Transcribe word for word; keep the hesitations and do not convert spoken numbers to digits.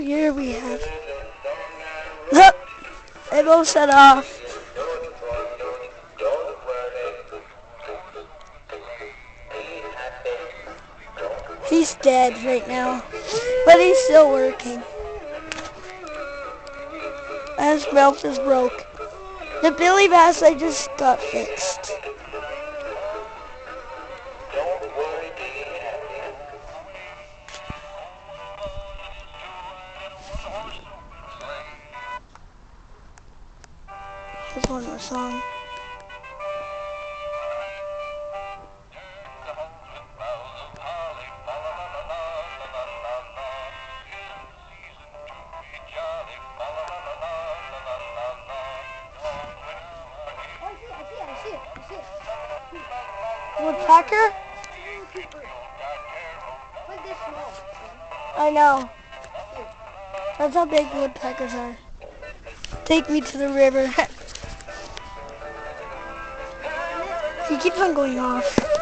here we have... Look! They both set off. He's dead right now, but he's still working. His mouth is broke. The Billy Bass I just got fixed. There's one more song. Woodpecker? I know. That's how big woodpeckers are. Take me to the river. He keeps on going off.